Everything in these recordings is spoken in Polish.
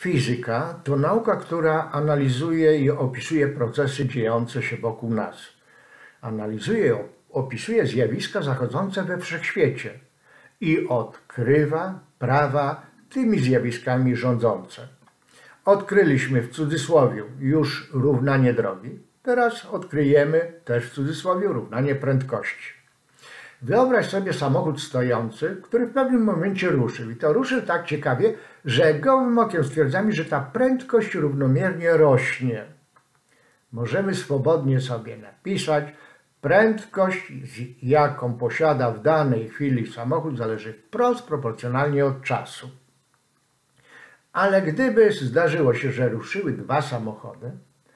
Fizyka to nauka, która analizuje i opisuje procesy dziejące się wokół nas. Analizuje i opisuje zjawiska zachodzące we wszechświecie i odkrywa prawa tymi zjawiskami rządzące. Odkryliśmy w cudzysłowie już równanie drogi, teraz odkryjemy też w cudzysłowie równanie prędkości. Wyobraź sobie samochód stojący, który w pewnym momencie ruszył. I to ruszył tak ciekawie, że gołym okiem stwierdzamy, że ta prędkość równomiernie rośnie. Możemy swobodnie sobie napisać, prędkość, jaką posiada w danej chwili samochód, zależy wprost proporcjonalnie od czasu. Ale gdyby zdarzyło się, że ruszyły dwa samochody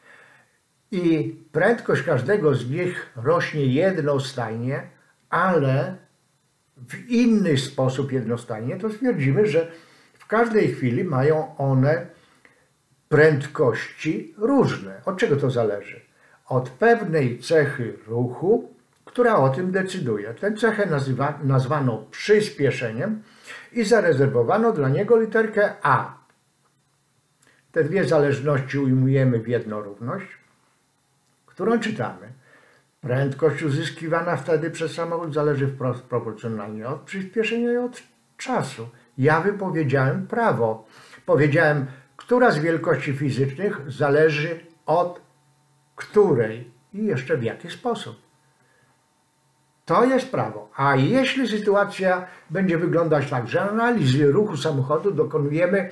i prędkość każdego z nich rośnie jednostajnie, ale w inny sposób jednostajnie, to stwierdzimy, że w każdej chwili mają one prędkości różne. Od czego to zależy? Od pewnej cechy ruchu, która o tym decyduje. Tę cechę nazwano przyspieszeniem i zarezerwowano dla niego literkę A. Te dwie zależności ujmujemy w jedną równość, którą czytamy. Prędkość uzyskiwana wtedy przez samochód zależy wprost proporcjonalnie od przyspieszenia i od czasu. Ja wypowiedziałem prawo. Powiedziałem, która z wielkości fizycznych zależy od której i jeszcze w jaki sposób. To jest prawo. A jeśli sytuacja będzie wyglądać tak, że analizy ruchu samochodu dokonujemy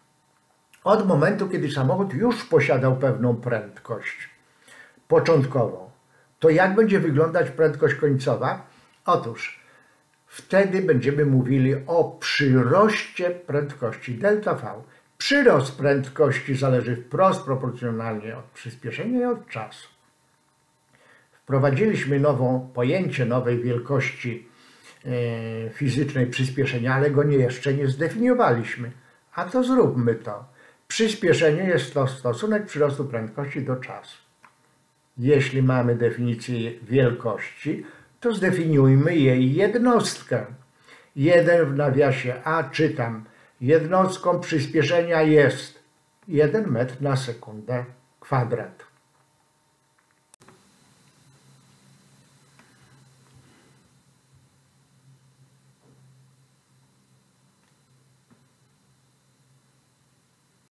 od momentu, kiedy samochód już posiadał pewną prędkość początkową, to jak będzie wyglądać prędkość końcowa? Otóż wtedy będziemy mówili o przyroście prędkości delta V. Przyrost prędkości zależy wprost proporcjonalnie od przyspieszenia i od czasu. Wprowadziliśmy pojęcie nowej wielkości fizycznej przyspieszenia, ale go jeszcze nie zdefiniowaliśmy. A to zróbmy to. Przyspieszenie jest to stosunek przyrostu prędkości do czasu. Jeśli mamy definicję wielkości, to zdefiniujmy jej jednostkę. 1 w nawiasie A czytam. Jednostką przyspieszenia jest 1 metr na sekundę kwadrat.